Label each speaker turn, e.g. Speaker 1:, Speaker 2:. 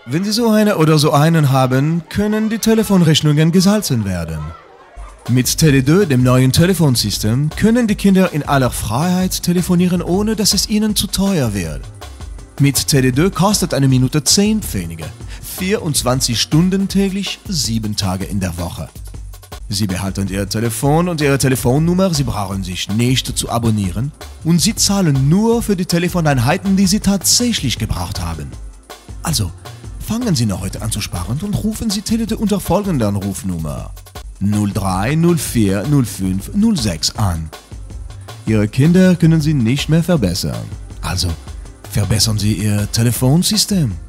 Speaker 1: Wenn Sie so eine oder so einen haben, können die Telefonrechnungen gesalzen werden. Mit Tele2, dem neuen Telefonsystem, können die Kinder in aller Freiheit telefonieren, ohne dass es ihnen zu teuer wird. Mit Tele2 kostet eine Minute 10 Pfennige, 24 Stunden täglich, 7 Tage in der Woche. Sie behalten Ihr Telefon und Ihre Telefonnummer, Sie brauchen sich nicht zu abonnieren und Sie zahlen nur für die Telefoneinheiten, die Sie tatsächlich gebraucht haben. Also, fangen Sie noch heute an zu sparen und rufen Sie Tele2 unter folgender Rufnummer 03 04 05 06 an. Ihre Kinder können Sie nicht mehr verbessern. Also, verbessern Sie Ihr Telefonsystem.